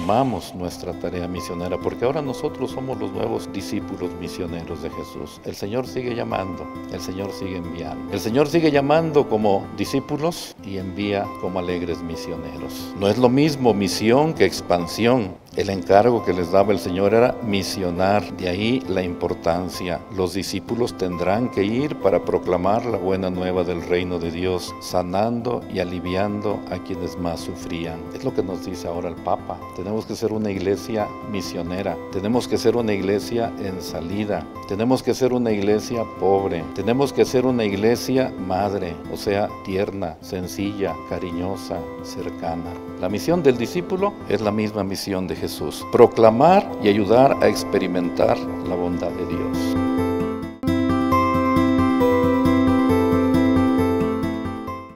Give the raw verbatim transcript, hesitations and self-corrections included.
asumamos nuestra tarea misionera, porque ahora nosotros somos los nuevos discípulos misioneros de Jesús. El Señor sigue llamando, el Señor sigue enviando. El Señor sigue llamando como discípulos y envía como alegres misioneros. No es lo mismo misión que expansión. El encargo que les daba el Señor era misionar, de ahí la importancia. Los discípulos tendrán que ir para proclamar la buena nueva del reino de Dios, sanando y aliviando a quienes más sufrían. Es lo que nos dice ahora el Papa. Tenemos que ser una iglesia misionera, tenemos que ser una iglesia en salida, tenemos que ser una iglesia pobre, tenemos que ser una iglesia madre, o sea, tierna, sencilla, cariñosa, cercana. La misión del discípulo es la misma misión de Jesús. Jesús, proclamar y ayudar a experimentar la bondad de Dios.